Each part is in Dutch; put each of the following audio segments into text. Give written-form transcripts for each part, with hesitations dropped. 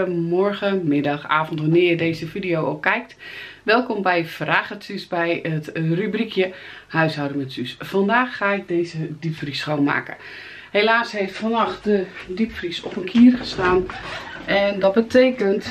goedemorgen, morgen, middag, avond, wanneer je deze video ook kijkt. Welkom bij Vraag het Suus bij het rubriekje Huishouden met Suus. Vandaag ga ik deze diepvries schoonmaken. Helaas heeft vannacht de diepvries op een kier gestaan. En dat betekent,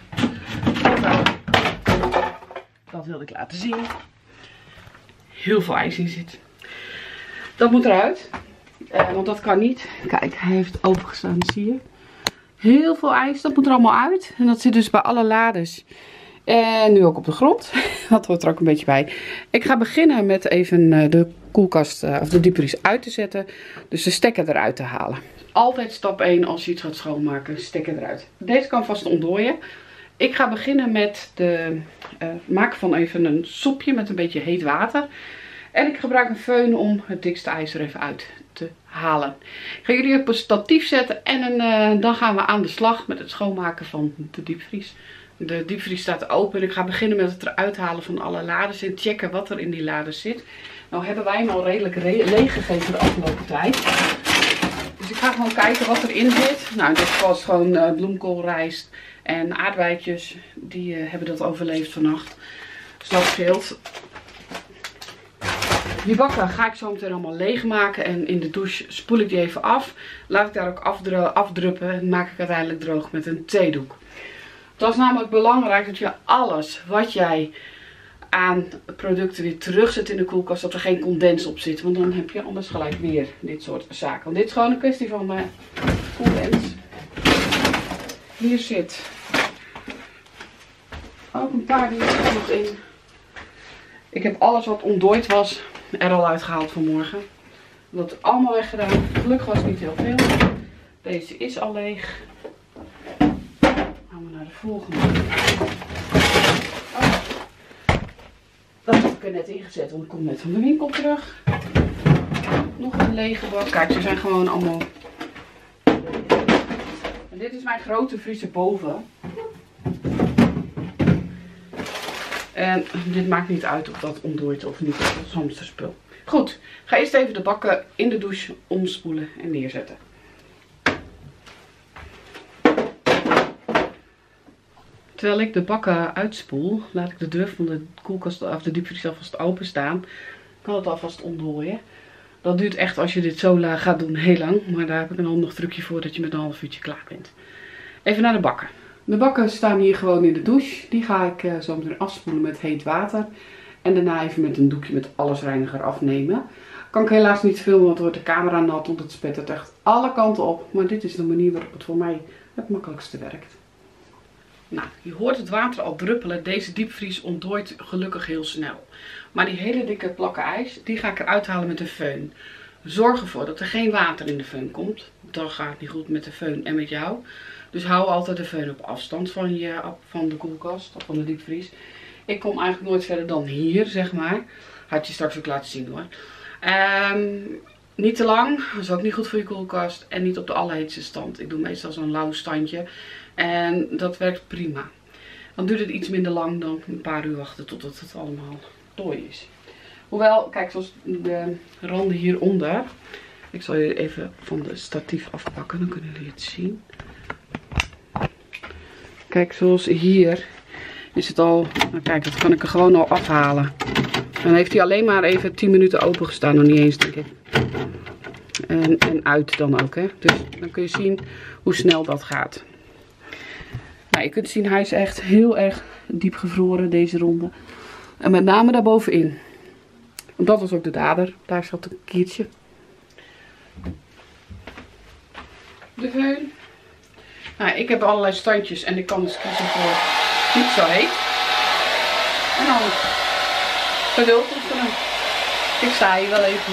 dat wilde ik laten zien, heel veel ijs in zit. Dat moet eruit, want dat kan niet. Kijk, hij heeft opengestaan, zie je. Heel veel ijs, dat moet er allemaal uit. En dat zit dus bij alle lades. En nu ook op de grond. Dat hoort er ook een beetje bij. Ik ga beginnen met even de koelkast of de diepvries uit te zetten. Dus de stekker eruit te halen. Altijd stap 1 als je iets gaat schoonmaken. Stekker eruit. Deze kan vast ontdooien. Ik ga beginnen met de maken van even een soepje met een beetje heet water. En ik gebruik een föhn om het dikste ijs er even uit te halen. Ik ga jullie op een statief zetten en dan gaan we aan de slag met het schoonmaken van de diepvries. De diepvries staat open en ik ga beginnen met het eruit halen van alle lades en checken wat er in die lades zit. Nou hebben wij hem al redelijk leeg gegeten de afgelopen tijd. Dus ik ga gewoon kijken wat erin zit. Nou, in dit geval is gewoon bloemkoolrijst en aardbeidjes. Die hebben dat overleefd vannacht. Dus dat scheelt. Die bakken ga ik zo meteen allemaal leegmaken en in de douche spoel ik die even af. Laat ik daar ook afdruppen en maak ik uiteindelijk droog met een theedoek. Het is namelijk belangrijk dat je alles wat jij aan producten weer terugzet in de koelkast, dat er geen condens op zit. Want dan heb je anders gelijk weer dit soort zaken. Want dit is gewoon een kwestie van condens. Hier zit ook een paar dingen nog in. Ik heb alles wat ontdooid was er al uitgehaald vanmorgen. Dat allemaal weggedaan. Gelukkig was het niet heel veel. Deze is al leeg. Gaan we naar de volgende. Oh. Dat heb ik er net ingezet, want ik kom net van de winkel terug. Nog een lege bak. Kijk, ze zijn gewoon allemaal. En dit is mijn grote vries erboven. En dit maakt niet uit of dat ontdooit of niet. Dat is hamsterspul. Goed, ik ga eerst even de bakken in de douche omspoelen en neerzetten. Terwijl ik de bakken uitspoel, laat ik de deur van de koelkast of de diepvries alvast openstaan. Kan het alvast ontdooien. Dat duurt echt, als je dit zo gaat doen, heel lang. Maar daar heb ik een handig trucje voor dat je met een half uurtje klaar bent. Even naar de bakken. De bakken staan hier gewoon in de douche. Die ga ik zo meteen afspoelen met heet water. En daarna even met een doekje met allesreiniger afnemen. Kan ik helaas niet filmen, want dan wordt de camera nat. Want het spettert echt alle kanten op. Maar dit is de manier waarop het voor mij het makkelijkste werkt. Nou, je hoort het water al druppelen. Deze diepvries ontdooit gelukkig heel snel. Maar die hele dikke plakken ijs, die ga ik eruit halen met een föhn. Zorg ervoor dat er geen water in de föhn komt. Dan gaat het niet goed met de föhn en met jou. Dus hou altijd de föhn op afstand van de koelkast of van de diepvries. Ik kom eigenlijk nooit verder dan hier, zeg maar. Had je straks ook laten zien hoor. Niet te lang, dat is ook niet goed voor je koelkast. En niet op de allerheetste stand. Ik doe meestal zo'n lauw standje. En dat werkt prima. Dan duurt het iets minder lang dan een paar uur wachten totdat het allemaal dooi is. Hoewel, kijk, zoals de randen hieronder. Ik zal je even van de statief afpakken, dan kunnen jullie het zien. Kijk, zoals hier is het al, nou kijk, dat kan ik er gewoon al afhalen. Dan heeft hij alleen maar even 10 minuten open gestaan, nog niet eens denk ik. En uit dan ook, hè. Dus dan kun je zien hoe snel dat gaat. Nou, je kunt zien, hij is echt heel erg diep gevroren, deze ronde. En met name daarbovenin. Want dat was ook de dader. Daar zat een kiertje. De föhn. Nou, ik heb allerlei standjes en ik kan dus kiezen voor niet zo heet. En dan geduld oefenen. Ik sta hier wel even.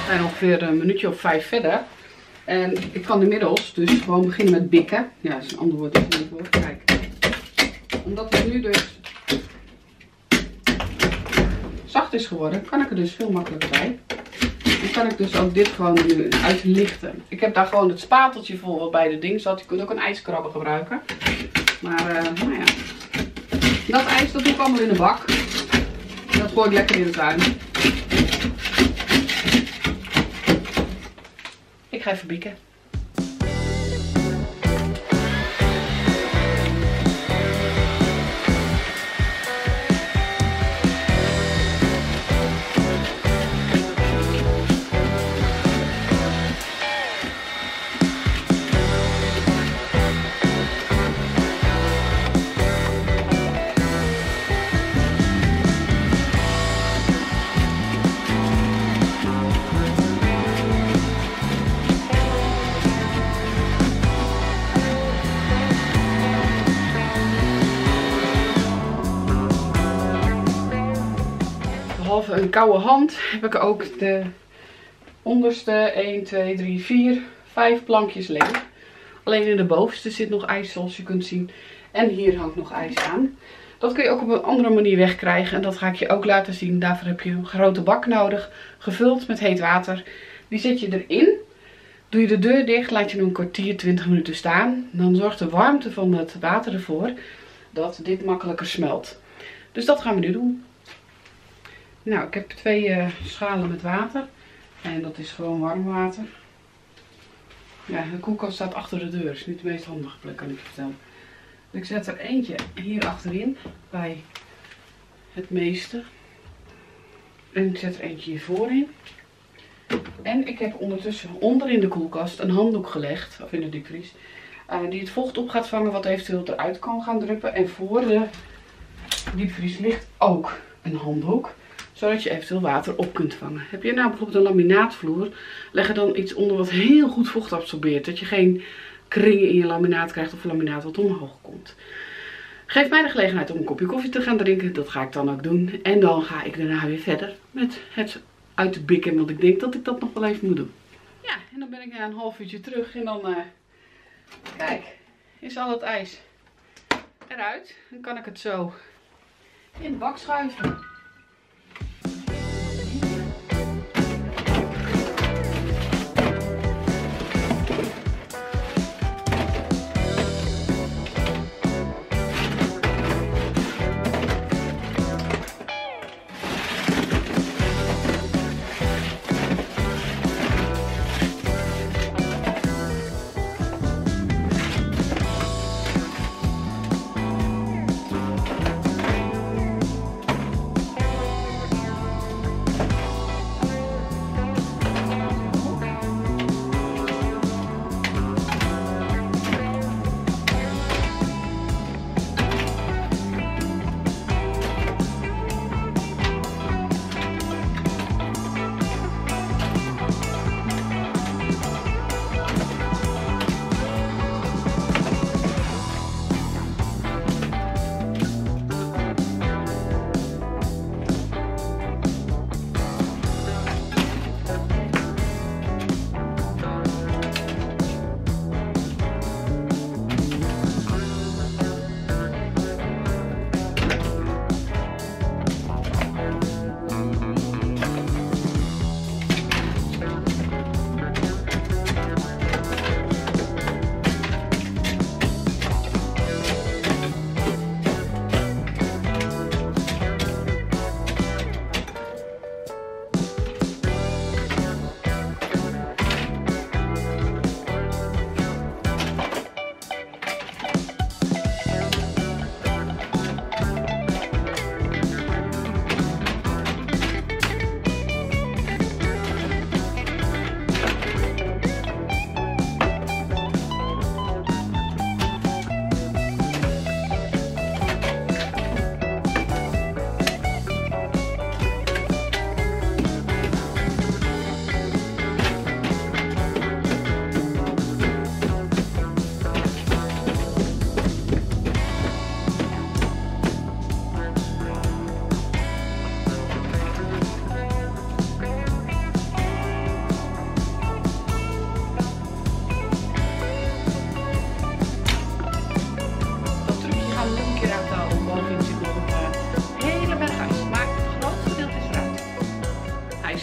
zijn ongeveer een minuutje of 5 verder. En ik kan inmiddels dus gewoon beginnen met bikken. Ja, dat is een ander woord dat ik niet hoor. Kijk. Omdat het nu dus zacht is geworden, kan ik er dus veel makkelijker bij. Dan kan ik dus ook dit gewoon nu uitlichten. Ik heb daar gewoon het spateltje voor wat bij de ding zat. Je kunt ook een ijskrabber gebruiken. Maar nou ja. Dat ijs dat doe ik allemaal in de bak. Dat gooi ik lekker in de tuin. Ik ga even bikken. Behalve een koude hand heb ik ook de onderste 1, 2, 3, 4, 5 plankjes leeg. Alleen in de bovenste zit nog ijs zoals je kunt zien. En hier hangt nog ijs aan. Dat kun je ook op een andere manier wegkrijgen. En dat ga ik je ook laten zien. Daarvoor heb je een grote bak nodig. Gevuld met heet water. Die zet je erin. Doe je de deur dicht. Laat je hem een kwartier, 20 minuten staan. Dan zorgt de warmte van het water ervoor dat dit makkelijker smelt. Dus dat gaan we nu doen. Nou, ik heb 2 schalen met water. En dat is gewoon warm water. Ja, de koelkast staat achter de deur. Dat is niet de meest handige plek, kan ik je vertellen. Dus ik zet er eentje hier achterin. Bij het meeste. En ik zet er eentje hier voorin. En ik heb ondertussen onder in de koelkast een handdoek gelegd. Of in de diepvries. Die het vocht op gaat vangen wat eventueel eruit kan gaan druppen. En voor de diepvries ligt ook een handdoek. Zodat je eventueel water op kunt vangen. Heb je nou bijvoorbeeld een laminaatvloer, leg er dan iets onder wat heel goed vocht absorbeert. Dat je geen kringen in je laminaat krijgt of laminaat wat omhoog komt. Geef mij de gelegenheid om een kopje koffie te gaan drinken. Dat ga ik dan ook doen. En dan ga ik daarna weer verder met het uit te bikken. Want ik denk dat ik dat nog wel even moet doen. Ja, en dan ben ik na een half uurtje terug. En dan, kijk, is al het ijs eruit. Dan kan ik het zo in de bak schuiven.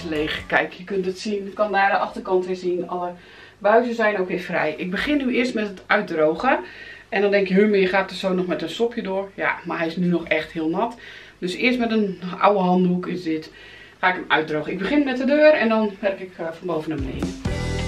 leeg. Kijk, je kunt het zien. Ik kan daar de achterkant weer zien. Alle buizen zijn ook weer vrij. Ik begin nu eerst met het uitdrogen. En dan denk je, je gaat er zo nog met een sopje door. Ja, maar hij is nu nog echt heel nat. Dus eerst met een oude handdoek is dit. Ga ik hem uitdrogen. Ik begin met de deur en dan werk ik van boven naar beneden.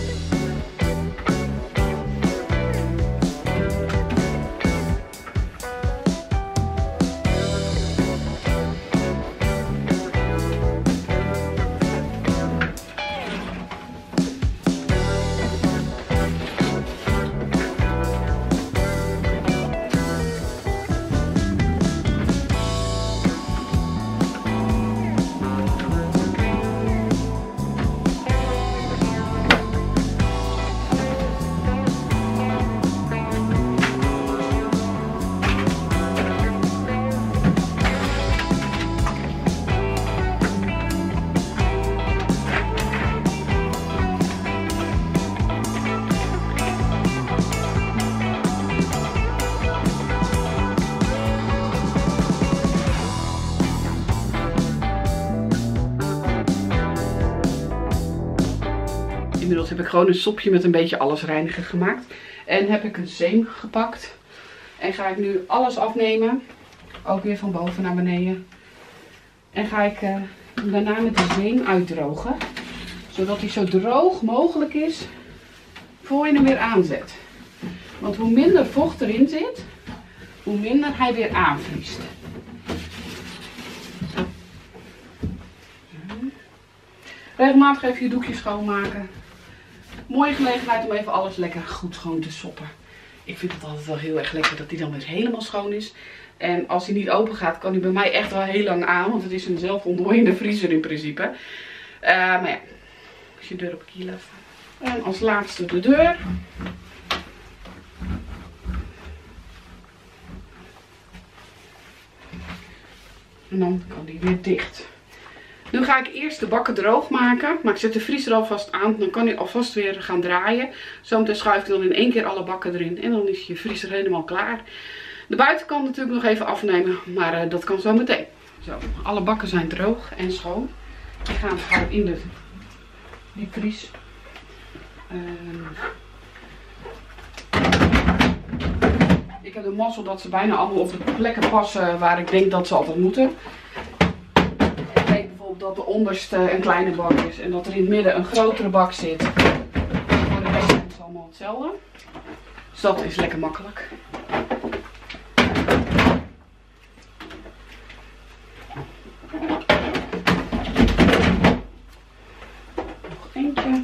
Inmiddels heb ik gewoon een sopje met een beetje allesreiniger gemaakt. En heb ik een zeem gepakt. En ga ik nu alles afnemen. Ook weer van boven naar beneden. En ga ik daarna met de zeem uitdrogen. Zodat hij zo droog mogelijk is voor je hem weer aanzet. Want hoe minder vocht erin zit, hoe minder hij weer aanvriest. Regelmatig even je doekje schoonmaken. Mooie gelegenheid om even alles lekker goed schoon te soppen. Ik vind het altijd wel heel erg lekker dat hij dan weer helemaal schoon is. En als hij niet open gaat, kan hij bij mij echt wel heel lang aan. Want het is een zelfontdooiende vriezer in principe. Maar ja, als je deur op kiel laat staan. En als laatste de deur. En dan kan die weer dicht. Nu ga ik eerst de bakken droog maken. Maar ik zet de vriezer alvast aan. Dan kan hij alvast weer gaan draaien. Zometeen schuif ik dan in één keer alle bakken erin. En dan is je vriezer helemaal klaar. De buitenkant natuurlijk nog even afnemen. Maar dat kan zo meteen. Zo, alle bakken zijn droog en schoon. Die gaan gewoon in de diepvries. Ik heb de mazzel dat ze bijna allemaal op de plekken passen waar ik denk dat ze altijd moeten. Dat de onderste een kleine bak is en dat er in het midden een grotere bak zit. Voor de rest is het allemaal hetzelfde. Dus dat is lekker makkelijk. Nog eentje.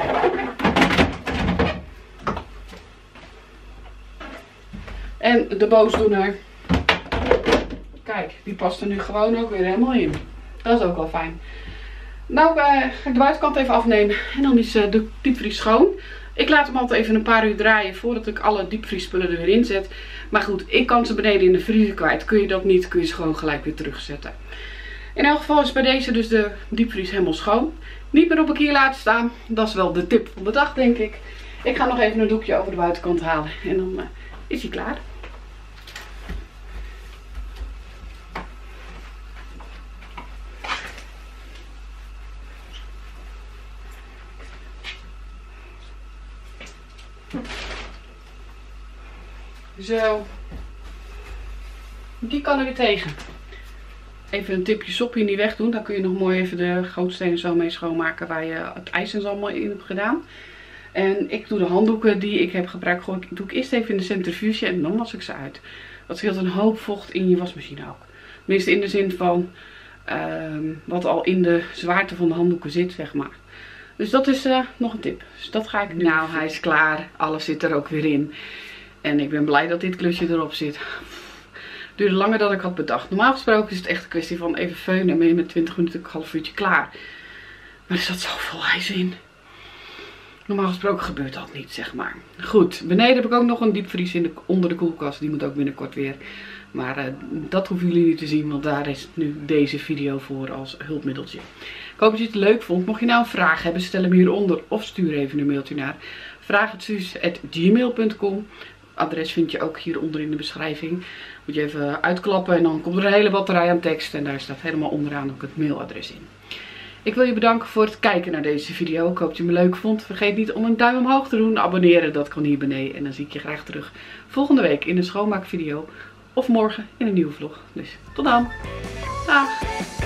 En de boosdoener. Kijk, die past er nu gewoon ook weer helemaal in. Dat is ook wel fijn. Nou ga ik de buitenkant even afnemen. En dan is de diepvries schoon. Ik laat hem altijd even een paar uur draaien voordat ik alle diepvriespullen er weer in zet. Maar goed, ik kan ze beneden in de vriezer kwijt. Kun je dat niet, kun je ze gewoon gelijk weer terugzetten. In elk geval is bij deze dus de diepvries helemaal schoon. Niet meer op een kier laten staan. Dat is wel de tip van de dag, denk ik. Ik ga nog even een doekje over de buitenkant halen. En dan is hij klaar. Zo. Die kan er weer tegen. Even een tipje sopje niet wegdoen. Dan kun je nog mooi even de gootstenen zo mee schoonmaken waar je het ijs en zo allemaal in hebt gedaan. En ik doe de handdoeken die ik heb gebruikt. Doe ik eerst even in de centrifuge en dan was ik ze uit. Dat scheelt een hoop vocht in je wasmachine ook. Tenminste in de zin van wat al in de zwaarte van de handdoeken zit, zeg maar. Dus dat is nog een tip. Dus dat ga ik nu. Nou, hij is klaar. Alles zit er ook weer in. En ik ben blij dat dit klusje erop zit. Het duurde langer dan ik had bedacht. Normaal gesproken is het echt een kwestie van even feunen en ben je met 20 minuten een half uurtje klaar. Maar er zat zoveel ijs in. Normaal gesproken gebeurt dat niet, zeg maar. Goed, beneden heb ik ook nog een diepvries onder de koelkast. Die moet ook binnenkort weer. Maar dat hoeven jullie niet te zien, want daar is nu deze video voor als hulpmiddeltje. Ik hoop dat je het leuk vond. Mocht je nou een vraag hebben, stel hem hieronder of stuur even een mailtje naar vraaghetsuus@gmail.com. Adres vind je ook hieronder in de beschrijving. Moet je even uitklappen en dan komt er een hele batterij aan tekst. En daar staat helemaal onderaan ook het mailadres in. Ik wil je bedanken voor het kijken naar deze video. Ik hoop dat je me leuk vond. Vergeet niet om een duim omhoog te doen. Abonneren, dat kan hier beneden. En dan zie ik je graag terug volgende week in een schoonmaakvideo. Of morgen in een nieuwe vlog. Dus tot dan. Dag.